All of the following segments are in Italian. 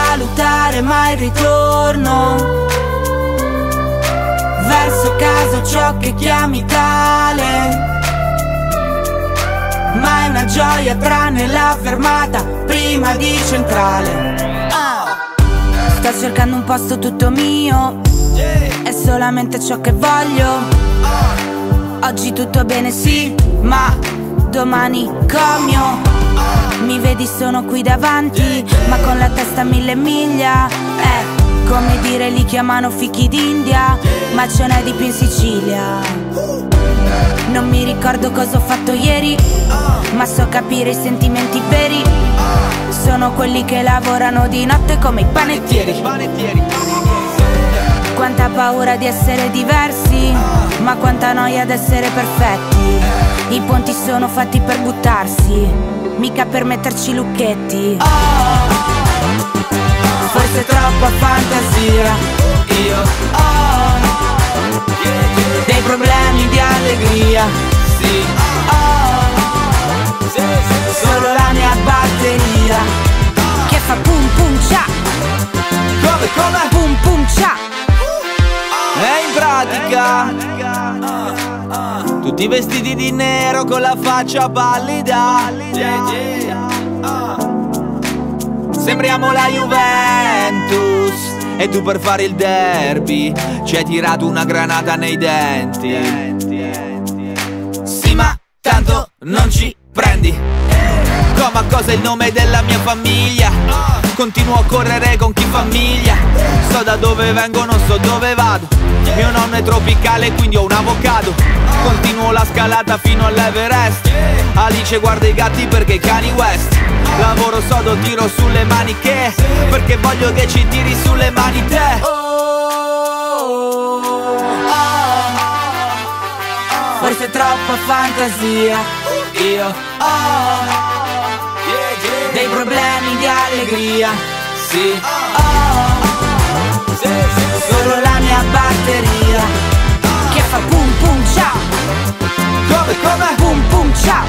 sottovalutare mai il ritorno verso casa, ciò che chiami tale. Ma è una gioia tranne la fermata prima di centrale. Sto cercando un posto tutto mio, è solamente ciò che voglio. Oggi tutto bene sì, ma domani comio. Mi vedi sono qui davanti, ma con la testa a 1000 miglia. È come dire li chiamano fichi d'India, ma ce n'è di più in Sicilia. Non mi ricordo cosa ho fatto ieri, ma so capire i sentimenti veri. Sono quelli che lavorano di notte come i panettieri. Quanta paura di essere diversi, ma quanta noia di essere perfetti. I ponti sono fatti per buttarsi, mica per metterci lucchetti. Forse troppa fantasia. Io ho dei problemi di allegria. Sì, solo la mia batteria che fa pum pum cia. Come? Pum pum cia. E in pratica tutti vestiti di nero con la faccia pallida. Sembriamo la Juventus e tu per fare il derby ci hai tirato una granata nei denti. Sì, ma tanto non ci prendi. Come a cosa il nome della mia famiglia? Continuo a correre con chi famiglia. So da dove vengo, non so dove vado. Mio nonno è tropicale, quindi ho un avocado. Continuo la scalata fino all'Everest. Alice guarda i gatti perché i cani West. Lavoro sodo, tiro sulle maniche, perché voglio che ci tiri sulle mani te. Forse troppa fantasia. Io ho dei problemi di allegria. Sì, solo la mia batteria che fa pum pum cia. Come? Pum pum cia.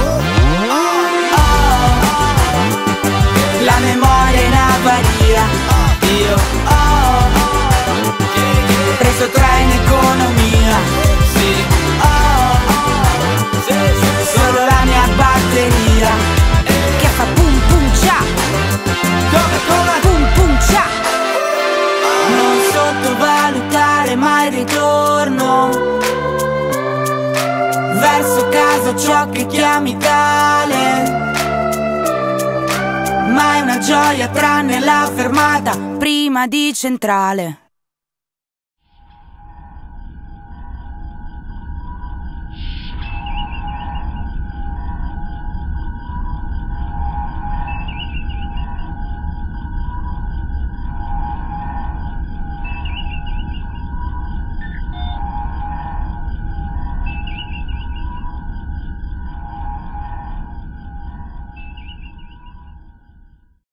La memoria in avaria. Io ho preso 3 in economia. Sì, solo la mia batteria che fa pum pum cia. Come? Pum pum cia. Non sottovalutare mai il ritorno verso casa, ciò che chiami tale. Ma è una gioia tranne la fermata prima di centrale.